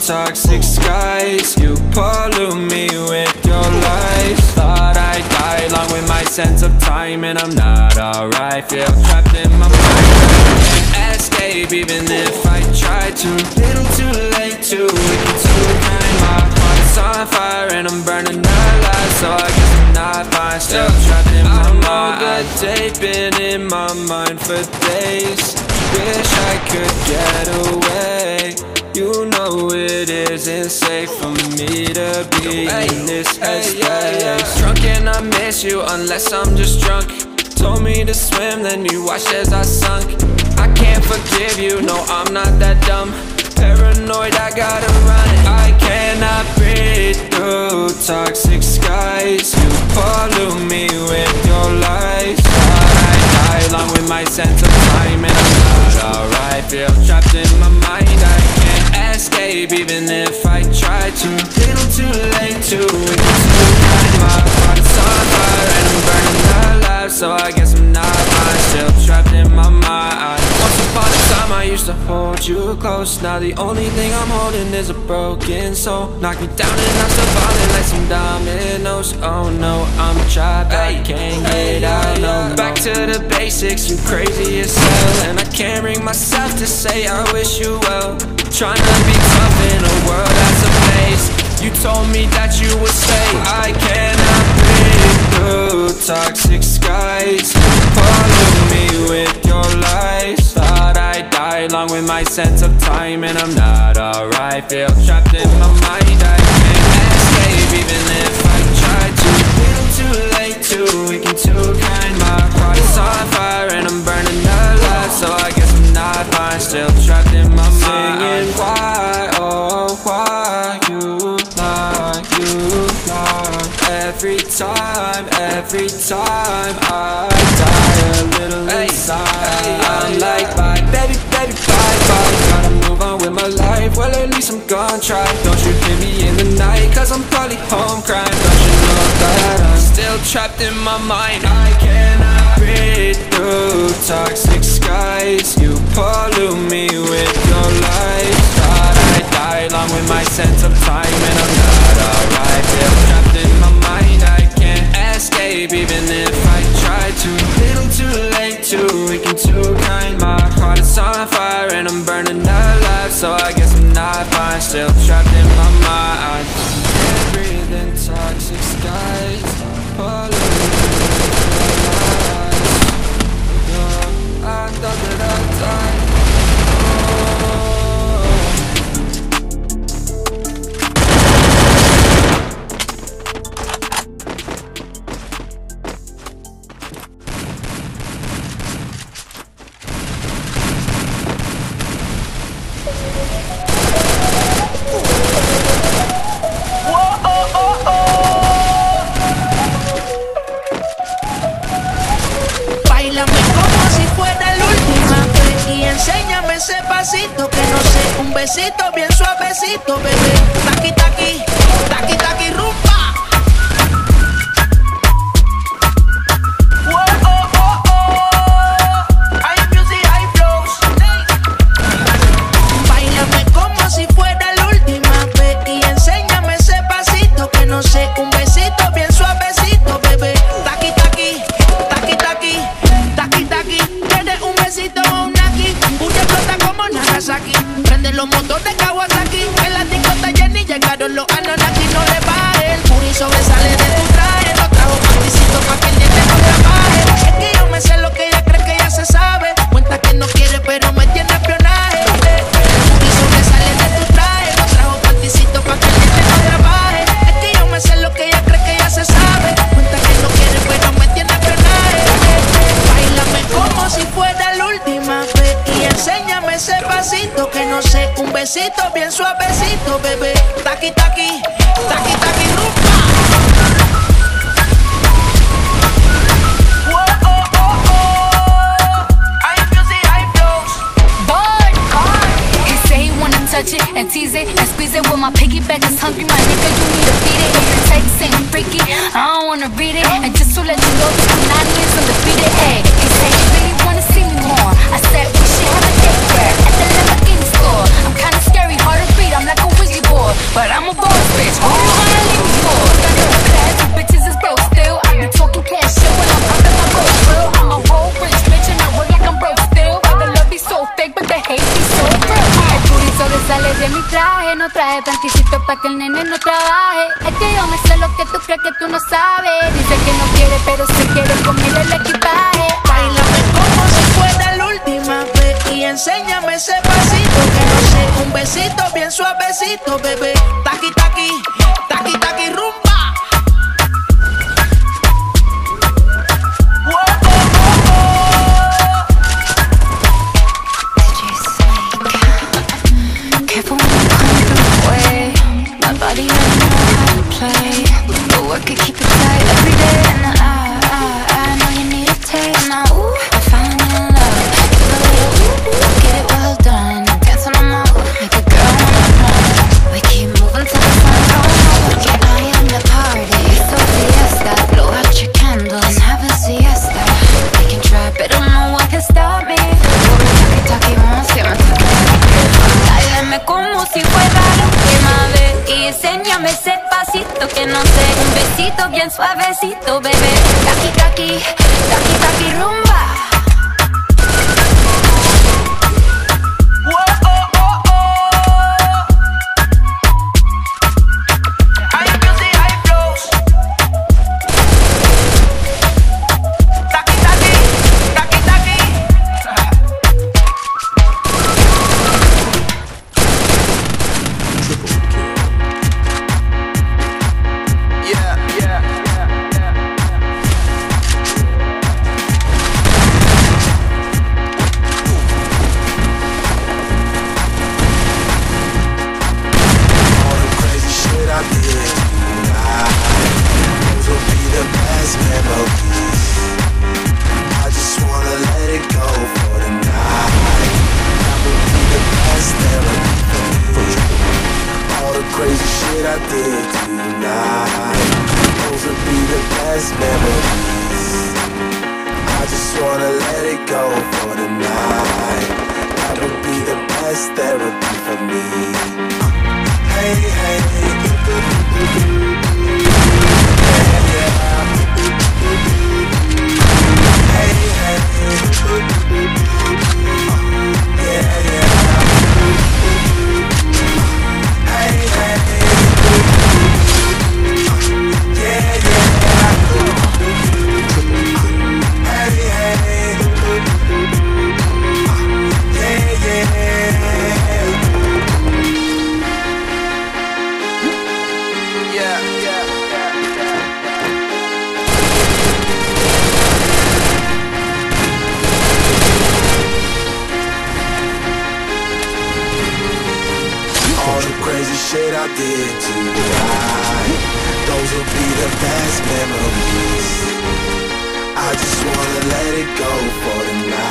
toxic skies. You pollute me with your lies. Thought I'd die along with my sense of time, and I'm not alright. Feel trapped in my mind, can't escape even if I try to. Little too late, too wicked, too kind. My heart's on fire and I'm burning alive, so I guess I'm not fine. Still trapped in my mind. That day been in my mind for days. Wish I could get away. You know it isn't safe for me to be in this headspace. Drunk and I miss you unless I'm just drunk. Told me to swim, then you watched as I sunk. I can't forgive you, no I'm not that dumb. Paranoid, I gotta run. I cannot breathe through toxic skies. You pollute me with your lies. Thought I'd die along with my sense of time, and I'm not alright. Feel trapped in my mind, I can't escape even if I try to. Little too late, too wicked, too kind. My heart's on fire and I'm burning alive, so I guess I'm not fine. Still trapped in my mind. Once upon a time I used to hold you close. Now the only thing I'm holding is a broken soul. Knock me down and I'm still falling like some dominoes. Oh no, I'm trapped, I can't get out, no. Back to the basics, you crazy as hell, and I can't bring myself to say I wish you well. Trying to be tough in a world that's a maze. You told me that you would stay. I cannot breathe through toxic skies. Pollute me with your lies. Thought I'd die along with my sense of time, and I'm not alright. Feel trapped in my mind, I can't escape even if I try to. Little too late, too wicked, too kind. My heart is on fire and I'm burning alive, so I guess I'm not fine. Still trapped in my mind. Singing why, oh why you lie, you lie. Every time I die a little inside. I'm like bye, baby, baby, bye, bye. Gotta move on with my life, well at least I'm gonna try. Don't you hear me in the night, cause I'm probably home crying. Don't you know that I'm still trapped in my mind. I cannot breathe through toxic skies. You pollute me with your lies. Thought I'd die along with my sense of time, and I'm not alright. Feel trapped in my mind, I can't escape even if I try to. Little too late, too wicked, too kind. My heart is on fire and I'm burning alive, so I guess I'm not fine. Still trapped in my mind. Can't breathe in toxic skies. Pollute me with your lies. I thought that I'd die. Ese pasito que no sé, un besito bien suavecito, bebé. Taqui, taqui, taqui, taqui, rumba. Whoa, oh, oh, oh. High music, high flows. Báilame como si fuera la última vez y enséñame ese pasito que no sé, un besito bien suavecito, bebé. Taqui, taqui, taqui, taqui, taqui, taqui. ¿Quieres un besito o un aquí? Como Nagasaki, prende los motores Kawasaki. En la discota Jenny llegaron los Anunnaki. No le baje, el puri sobresale de tu traje. No trajo panticito pa' que el diente no trabaje. Es que yo me sé lo que ella cree que ya se sabe. Cuenta que no quiere pero me tiene espionaje. El puri sobresale de tu traje. No trajo panticito pa' que el diente no trabaje. Es que yo me sé lo que ella cree que ya se sabe. Cuenta que no quiere pero me tiene espionaje. Báilame como si fuera la última vez y enséñame ese pasito que no sé, un besito bien suavecito, bebé. Taqui, taqui, taqui, taqui, rumba. Whoa, oh, oh, oh. High music, high flows. He say he wanna touch it and tease it and squeeze it. Well, my piggyback is hungry, my nigga, you need to feed it. If the text ain't freaky, I don't wanna read it. And just to let you know, this 9 years undefeated. Hey, he say he really wanna see me more. I said we should have a date where at the Lamborghini store. I'm kinda scary, hard to read, I'm like a wizard. tanquicito pa' que el nene no trabaje. Es que yo me sé lo que tú crees que tú no sabes. Dice que no quiere, pero se quiere comer el equipaje. Báilame como si fuera la última vez y enséñame ese pasito que no sé, un besito bien suavecito, bebé. Taqui, taqui, taqui, taqui, rumba. Careful when you come through the way. My body doesn't know how to play, but work it, keep it tight every day. And I know you need a taste. Now, ooh, I'm falling in love. Give a little ooh, get it well done. Dancing on my ooh, make a girl wanna run. We keep moving till the sun goes up. Yeah, I am the party, so fiesta. Blow out your candles and have a siesta. We can try, but no one can stop me. Talkie, vamos, que me Dáleme como si fuera la última vez y enséñame ese pasito que no sé, un besito bien suavecito, bebé. Taqui, taqui, taqui, taqui, rumba. I just wanna let it go for tonight.